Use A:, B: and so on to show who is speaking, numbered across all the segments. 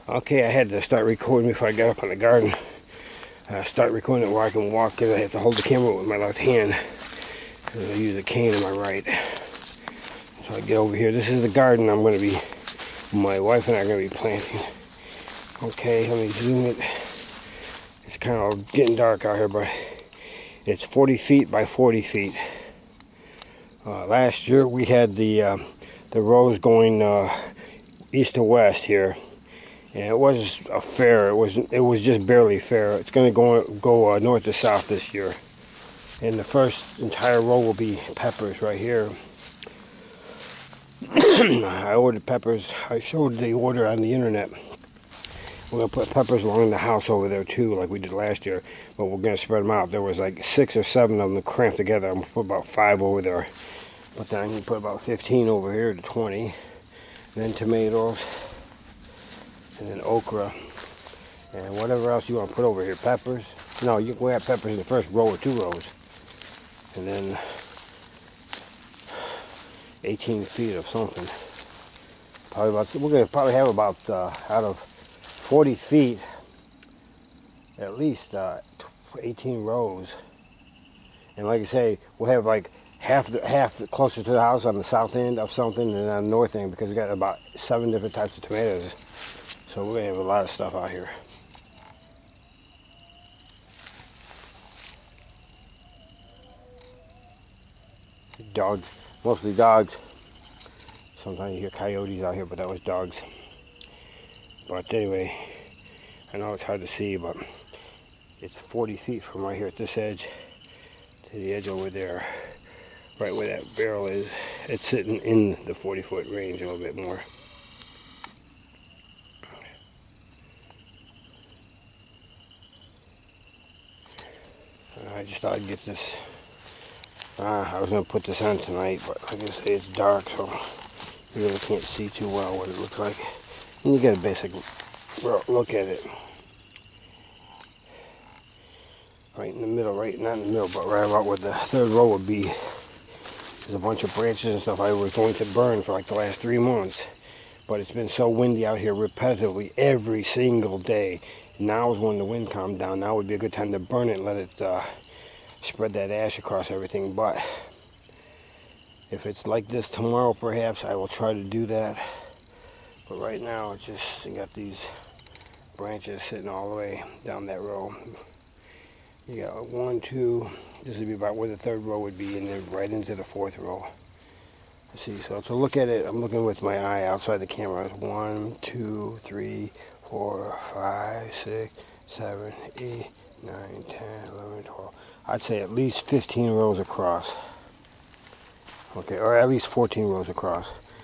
A: Okay, I had to start recording before I got up on the garden. Start recording it where I can walk because I have to hold the camera with my left hand. And I use a cane in my right. So I get over here. This is the garden I'm going to be, my wife and I are going to be planting. Okay, let me zoom it. It's kind of getting dark out here, but it's 40 feet by 40 feet. Last year we had the rows going east to west here. And it was a fair. It was just barely fair. It's going to go north to south this year. And the first entire row will be peppers right here. I ordered peppers. I showed the order on the internet. We're going to put peppers along the house over there too, like we did last year. But we're going to spread them out. There was like 6 or 7 of them cramped together. I'm going to put about 5 over there. But then I'm going to put about 15 over here to 20. Then tomatoes. And then okra, and whatever else you want to put over here. Peppers. No, we have peppers in the first row or 2 rows. And then 18 feet of something. We're going to probably have about, out of 40 feet, at least 18 rows. And like I say, we'll have like half closer to the house on the south end of something, and on the north end, because we got about 7 different types of tomatoes. So we're going to have a lot of stuff out here. Dogs, mostly dogs. Sometimes you hear coyotes out here, but that was dogs. But anyway, I know it's hard to see, but it's 40 feet from right here at this edge to the edge over there, right where that barrel is. It's sitting in the 40-foot range a little bit more. I just thought I'd get this. I was going to put this on tonight, but like I say, it's dark, so you really can't see too well what it looks like. And you get a basic look at it. Right in the middle, right, not in the middle, but right about where the third row would be. There's a bunch of branches and stuff I was going to burn for like the last 3 months. But it's been so windy out here repetitively every single day. Now is when the wind calmed down. Now would be a good time to burn it and let it spread that ash across everything. But if it's like this tomorrow, perhaps I will try to do that. But right now, it's just, you got these branches sitting all the way down that row. You got 1, 2, this would be about where the third row would be, and then right into the 4th row. Let's see, so to look at it, I'm looking with my eye outside the camera. 1, 2, 3, 4, 5, 6, 7, 8, 9, 10, 11, 12. I'd say at least 15 rows across. Okay, or at least 14 rows across.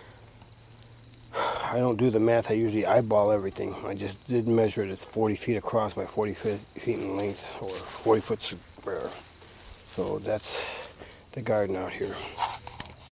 A: I don't do the math. I usually eyeball everything. I just did measure it. It's 40 feet across by 40 feet in length, or 40 foot square. So that's the garden out here.